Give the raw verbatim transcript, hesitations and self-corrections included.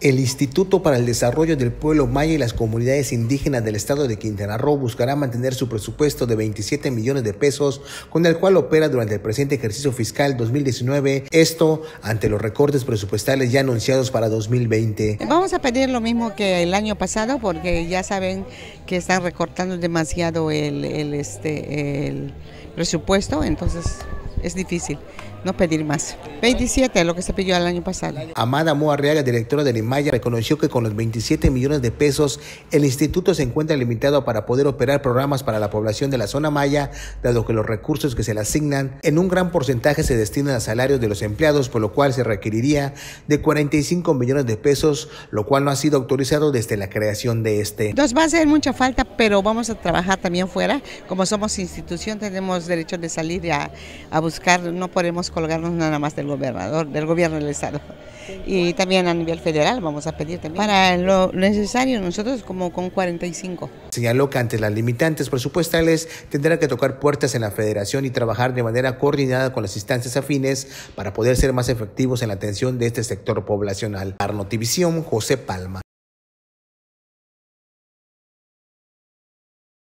El Instituto para el Desarrollo del Pueblo Maya y las Comunidades Indígenas del Estado de Quintana Roo buscará mantener su presupuesto de veintisiete millones de pesos, con el cual opera durante el presente ejercicio fiscal dos mil diecinueve, esto ante los recortes presupuestales ya anunciados para dos mil veinte. Vamos a pedir lo mismo que el año pasado, porque ya saben que están recortando demasiado el, el, este, el presupuesto, entonces es difícil no pedir más. veintisiete, lo que se pidió el año pasado. Amada Moa Arriaga, directora del IMAYA, reconoció que con los veintisiete millones de pesos el instituto se encuentra limitado para poder operar programas para la población de la zona maya, dado que los recursos que se le asignan en un gran porcentaje se destinan a salarios de los empleados, por lo cual se requeriría de cuarenta y cinco millones de pesos, lo cual no ha sido autorizado desde la creación de este. Nos va a hacer mucha falta, pero vamos a trabajar también fuera. Como somos institución, tenemos derecho de salir a, a buscar, no podemos colgarnos nada más del gobernador, del gobierno del estado. Y también a nivel federal vamos a pedir también. Para lo necesario, nosotros como con cuarenta y cinco. Señaló que ante las limitantes presupuestales tendrá que tocar puertas en la federación y trabajar de manera coordinada con las instancias afines para poder ser más efectivos en la atención de este sector poblacional. Para Notivisión, José Palma.